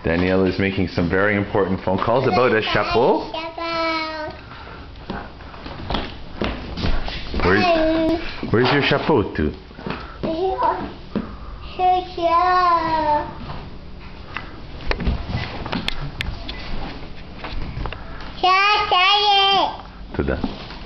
Danielle is making some very important phone calls about a chapeau. Where's your chapeau to? Here. To the